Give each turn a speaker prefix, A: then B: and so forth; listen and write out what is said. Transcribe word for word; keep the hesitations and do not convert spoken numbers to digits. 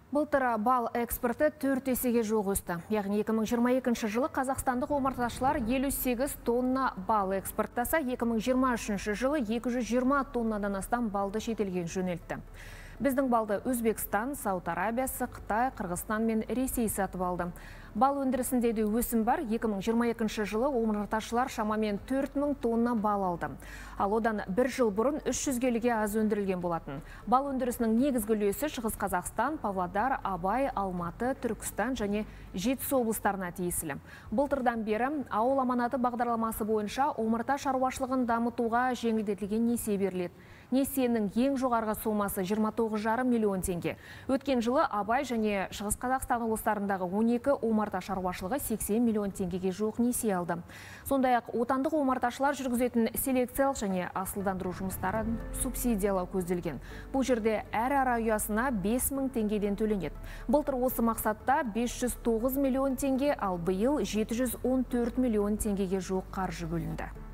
A: Былтыр бал экспорты төрт есеге жуық өсті. Яғни екі мың жиырма екінші жылы қазақстандық омарташылар елу сегіз тонна бал экспорттаса, екі мың жиырма үшінші жылы екі жүз жиырма тоннадан астам балды шетелге жөнелтті. Біздің балды Өзбекстан, Сауд Арабиясы, Қытай, Қырғызстан мен Ресей сатып алды. Бал өндірісінде де өсім бар. екі мың жиырма екінші жылы омарташылар шамамен төрт мың тонна бал алды. Ал одан бір жыл бұрын үш жүз келіге аз өндірілген болатын. Бал өндірісінің негізгі үлесі Шығыс Қазақстан, Павлодар, Абай, Алматы, Түркістан және Жетісу облыстарына тиесілі. Былтырдан бері ауыл аманаты бағдарламасы бойынша омарта шаруашылығын дамытуға жеңілдетілген несие беріледі. Несиенің ең жоғарғы сомасы жиырма тоғыз жарым миллион теңге. Өткен жылы Абай және Шығыс Қазақстан облыстарындағы он екі омарта шаруашылығы сексен миллион теңгеге жуық несие алды. Сондай-ақ отандық омарташылар жүргізетін селекциялық және асылдандыру жұмыстарын субсидиялау көзделген. Бұл жерде әр ара ұясына бес мың теңгеден төленеді. Былтыр осы мақсатта бес жүз тоғыз миллион теңге, ал биыл жеті жүз он төрт миллион теңгеге жуық қаржы бөлінді.